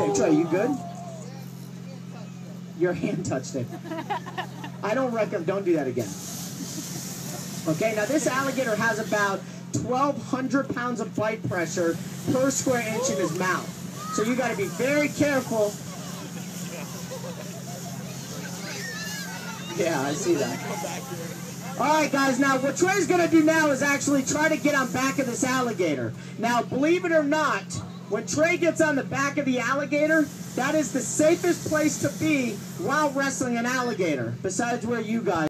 Hey, Trey, you good? Your hand touched it. I don't recommend, don't do that again. Okay, now this alligator has about 1,200 pounds of bite pressure per square inch in his mouth. So you got to be very careful. Yeah, I see that. All right, guys, now what Trey's going to do now is actually try to get on back of this alligator. Now, believe it or not, when Trey gets on the back of the alligator, that is the safest place to be while wrestling an alligator, besides where you guys